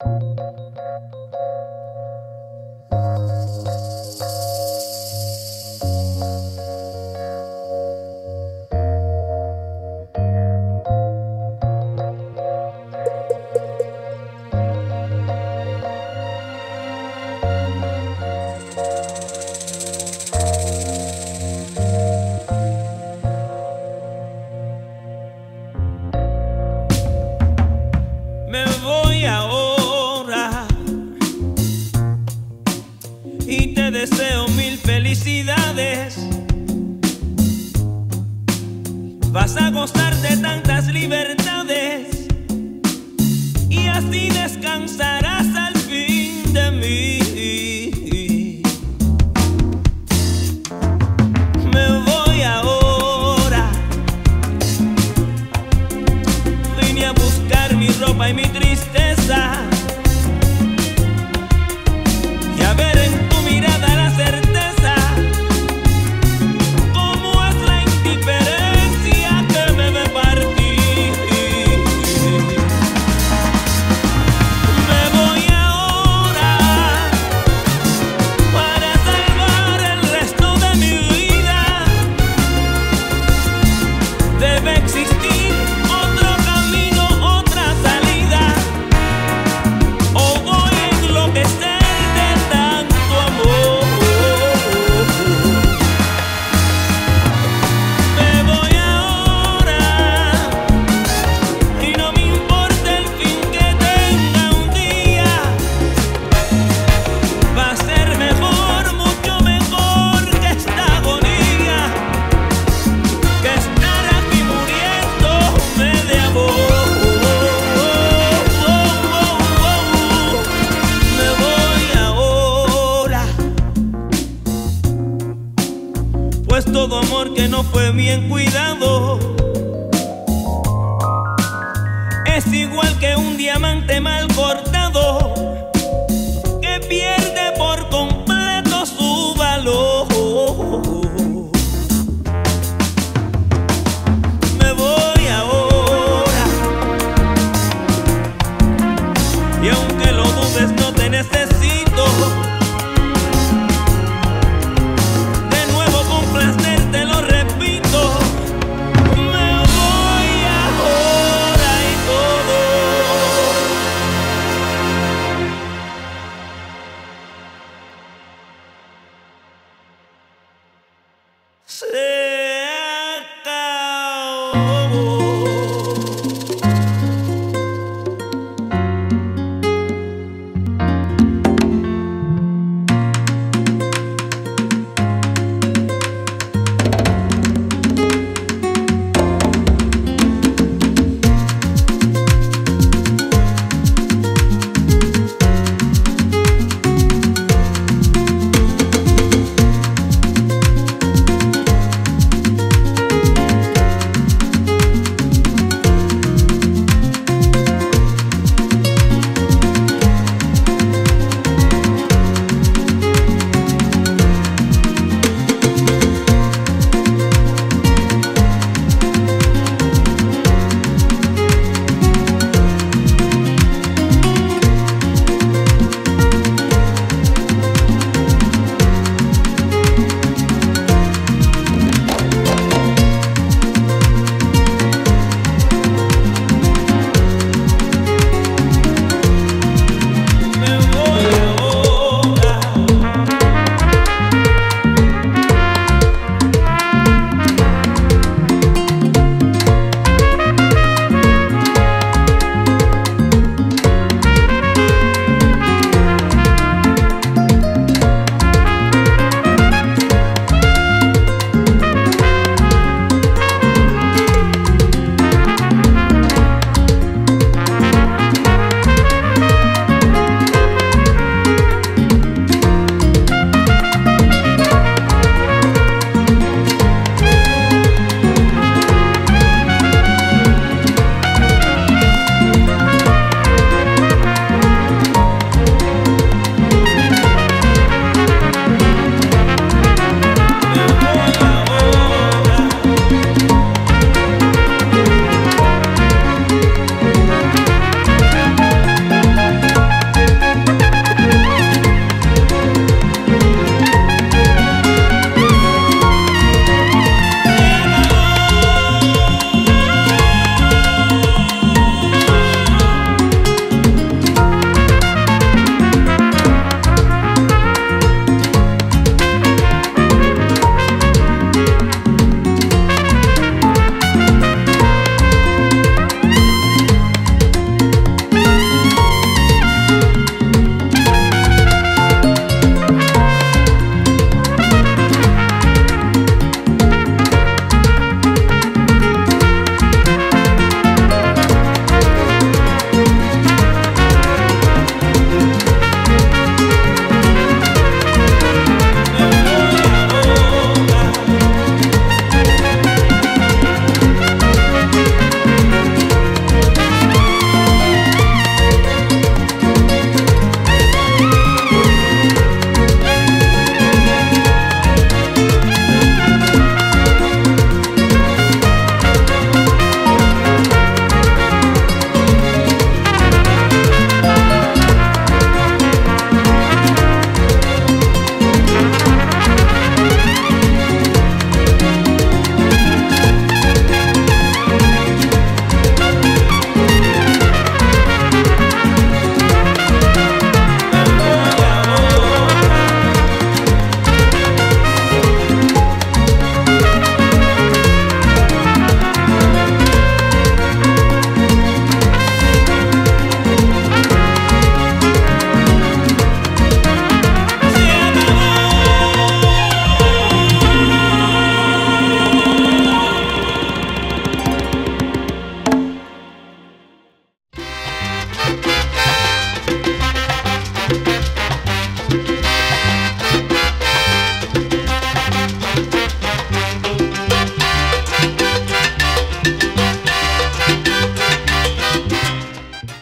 Me voy ahora y te deseo mil felicidades. Vas a gozar de tantas libertades y así descansarás al fin de mí. Me voy ahora, vine a buscar mi ropa y mi tristeza y a ver en tu mirada la certeza, cómo es la indiferencia que me ve partir. Me voy ahora para salvar el resto de mi vida. Debe existir otro camino, otra salida, o voy a enloquecer de tanto amor. Me voy ahora y no me importa el fin que tenga un día. Va a ser mejor, mucho mejor que esta agonía, que estar aquí muriéndome de amor. Me voy ahora, pues todo amor que no fue bien cuidado es igual que un diamante mal cortado que pierde por completo su valor. Me voy ahora y aunque